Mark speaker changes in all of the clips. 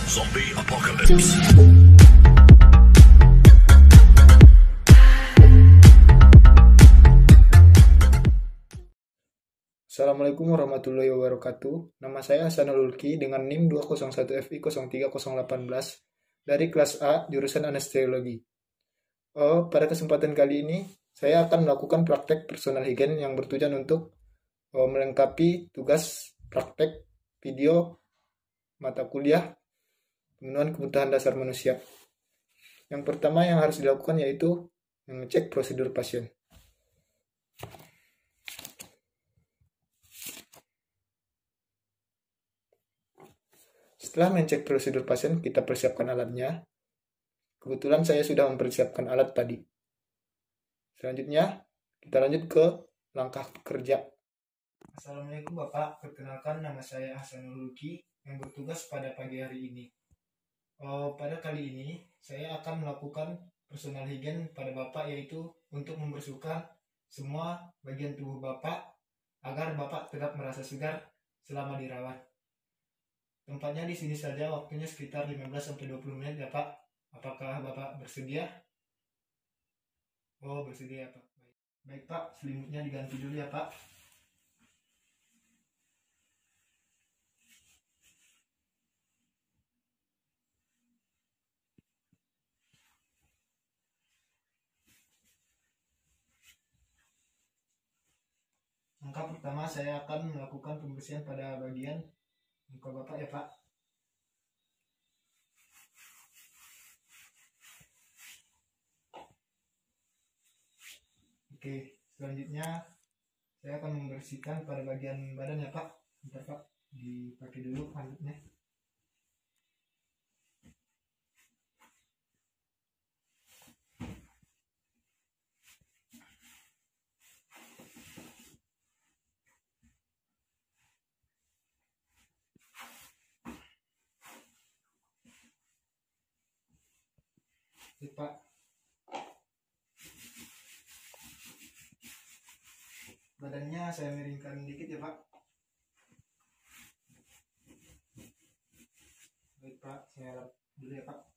Speaker 1: Zombie Apocalypse.
Speaker 2: Assalamualaikum warahmatullahi wabarakatuh. Nama saya Hasanul Ulki dengan NIM 201FI030018 dari kelas A jurusan anestesiologi. Pada kesempatan kali ini saya akan melakukan praktek personal hygiene yang bertujuan untuk melengkapi tugas praktek video mata kuliah pemenuhan kebutuhan dasar manusia. Yang pertama yang harus dilakukan yaitu mengecek prosedur pasien. Setelah mengecek prosedur pasien, kita persiapkan alatnya. Kebetulan saya sudah mempersiapkan alat tadi. Selanjutnya, kita lanjut ke langkah kerja. Assalamualaikum Bapak, perkenalkan nama saya Hasanul Ulki yang bertugas pada pagi hari ini. Pada kali ini, saya akan melakukan personal hygiene pada Bapak, yaitu untuk membersihkan semua bagian tubuh Bapak agar Bapak tetap merasa segar selama dirawat. Tempatnya di sini saja, waktunya sekitar 15-20 menit ya Pak. Apakah Bapak bersedia? Oh, bersedia Pak. Baik Pak, selimutnya diganti dulu ya Pak. Langkah pertama saya akan melakukan pembersihan pada bagian muka Bapak ya Pak. Oke, selanjutnya saya akan membersihkan pada bagian badan ya Pak. Bentar Pak, dipakai dulu handuknya. Oke Pak. Badannya saya miringkan dikit ya Pak. Baik Pak, saya lap dulu ya Pak.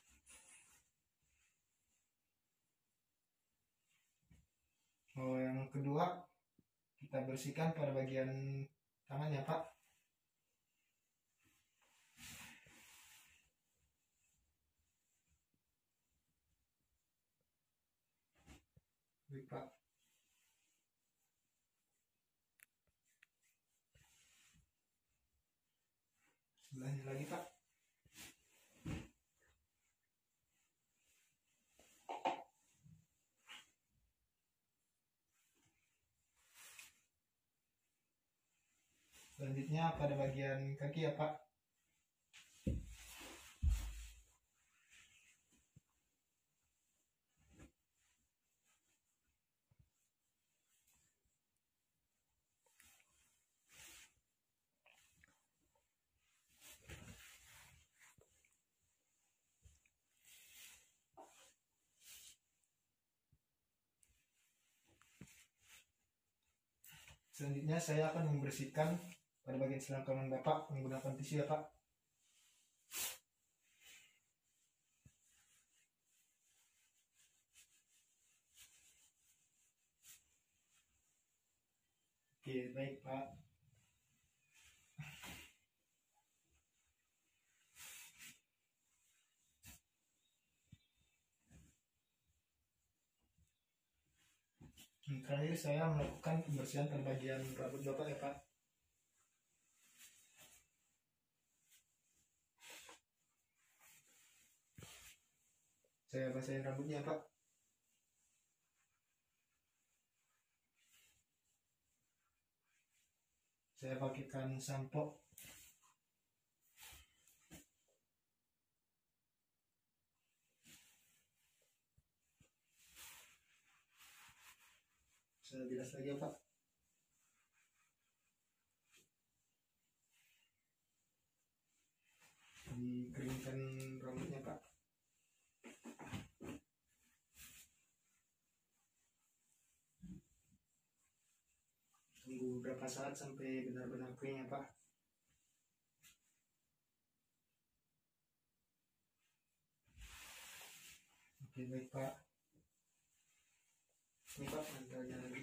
Speaker 2: Yang kedua, kita bersihkan pada bagian tangan ya Pak. Baik Pak. Sebelahnya lagi Pak. Selanjutnya pada bagian kaki ya Pak. Selanjutnya saya akan membersihkan pada bagian selangkangan Bapak menggunakan tisu ya Pak. Oke, baik Pak. Terakhir saya melakukan pembersihan pada bagian rambut Bapak ya Pak. Saya basahin rambutnya Pak. Saya pakaikan sampo. Saya bilas lagi ya Pak. Dikeringkan rambutnya Pak. Tunggu beberapa saat sampai benar-benar kering ya Pak. Oke, baik Pak. Ini Pak bantalnya lagi.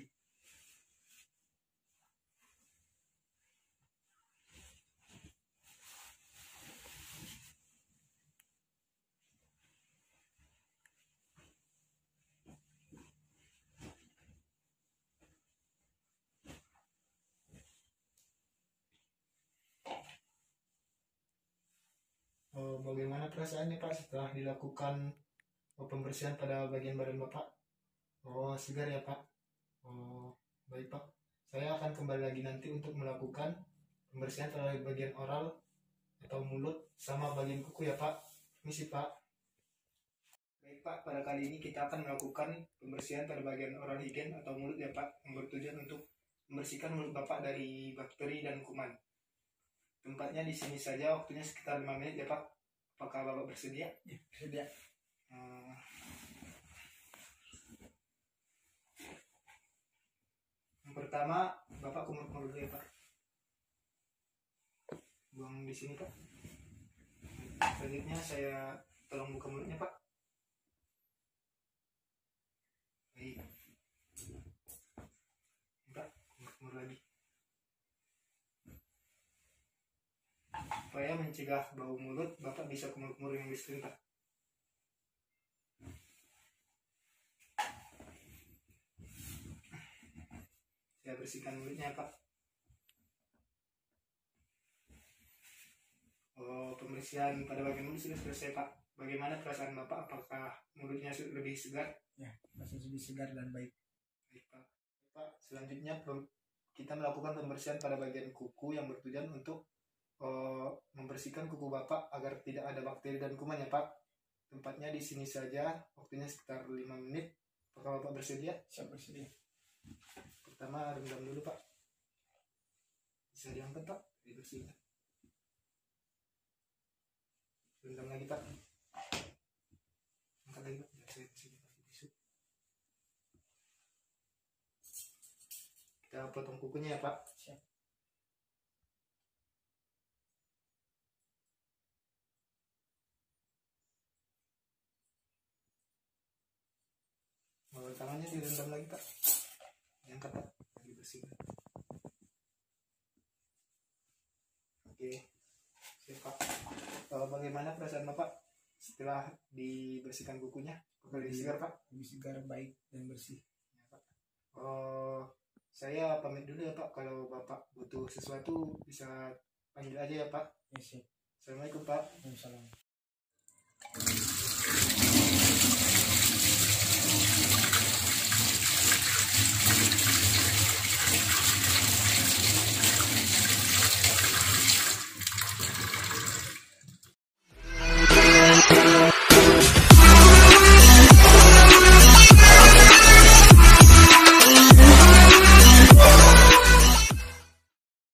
Speaker 2: Bagaimana perasaannya Pak setelah dilakukan pembersihan pada bagian badan Bapak? Oh, segar ya Pak. Oh, baik Pak. Saya akan kembali lagi nanti untuk melakukan pembersihan pada bagian oral atau mulut sama bagian kuku ya Pak. Misi Pak. Baik Pak, pada kali ini kita akan melakukan pembersihan pada bagian oral higien atau mulut ya Pak, yang bertujuan untuk membersihkan mulut Bapak dari bakteri dan kuman. Tempatnya di sini saja, waktunya sekitar 5 menit ya Pak. Apakah Bapak bersedia?
Speaker 1: Ya, bersedia.
Speaker 2: Yang pertama, Bapak kumur-kumur dulu ya Pak. Buang di sini Pak. Selanjutnya saya tolong buka mulutnya Pak. Baik. Pak, kumur-kumur lagi. Supaya mencegah bau mulut, Bapak bisa kumur-kumur yang sering Pak. Saya bersihkan mulutnya Pak. Oh, pembersihan pada bagian mulut sudah selesai Pak. Bagaimana perasaan Bapak? Apakah mulutnya lebih segar?
Speaker 1: Ya, masih lebih segar dan baik.
Speaker 2: Baik Pak. Pak, selanjutnya kita melakukan pembersihan pada bagian kuku yang bertujuan untuk membersihkan kuku Bapak agar tidak ada bakteri dan kuman ya Pak. Tempatnya di sini saja, waktunya sekitar 5 menit. Apakah Bapak bersedia?
Speaker 1: Siap, bersedia.
Speaker 2: Pertama rendam dulu Pak. Bisa diangkat Pak, dibersihkan. Rendam lagi Pak. Angkat lagi Pak, biar saya bersihkan pakai tisu. Kita potong kukunya ya Pak.
Speaker 1: Siap.
Speaker 2: Bawah tangannya direndam lagi Pak. Diangkat Pak, lagi bersihkan. Oke, siap Pak. Bagaimana perasaan Bapak setelah dibersihkan kukunya? Lebih segar Pak?
Speaker 1: Lebih segar, baik dan bersih.
Speaker 2: Ya, Pak. Saya pamit dulu ya Pak. Kalau Bapak butuh sesuatu bisa panggil aja ya Pak.
Speaker 1: Ya, siap.
Speaker 2: Assalamualaikum Pak.
Speaker 1: Waalaikumsalam.